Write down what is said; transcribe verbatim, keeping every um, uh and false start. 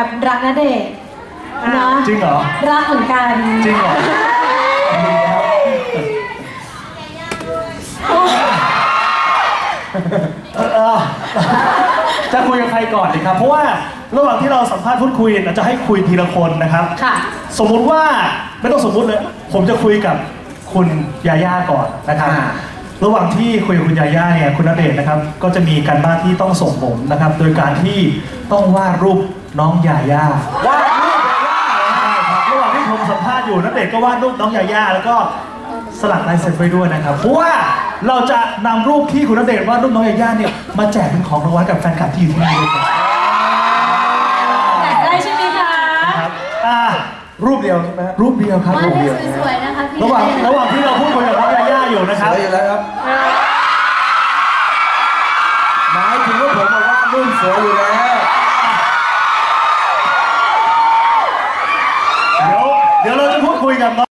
แบบรักณเดชน์นะจริงเหรอรักเหมือนกันจริงเหรอจะคุยกับใครก่อนดีครับเพราะว่าระหว่างที่เราสัมภาษณ์พูดคุยเราจะให้คุยทีละคนนะครับค่ะสมมุติว่าไม่ต้องสมมุติเลยผมจะคุยกับคุณยาย่าก่อนนะครับระหว่างที่คุยกับคุณยาย่าเนี่ยคุณณเดชน์นะครับก็จะมีการบ้านที่ต้องส่งผมนะครับโดยการที่ต้องวาดรูปน้องยาย่าวาดรูปยาย่าครับระหว่างที่ผมสัมภาษณ์อยู่ณเดชน์ก็วาดรูปน้องยาย่าแล้วก็สลักลายเซ็นไว้ด้วยนะครับเพราะว่าเราจะนำรูปที่คุณณเดชน์วาดรูปน้องยาย่าเนี่ยมาแจกเป็นของรางวัลกับแฟนคลับที่อยู่ที่นี่ด้วยครับได้ใช่ไหมคะครับอ่ารูปเดียวใช่ไหมครับรูปเดียวครับรูปเดียวสวยๆนะคะพี่ระหว่างระหว่างที่เราพูดคุยกับน้องยาย่าอยู่นะครับสวยอยู่แล้วครับหมายถึงว่าผมบอกว่ารูปสวยอยู่แล้วเดี๋ยวเดี๋ยวเราจะพูดคุยกับ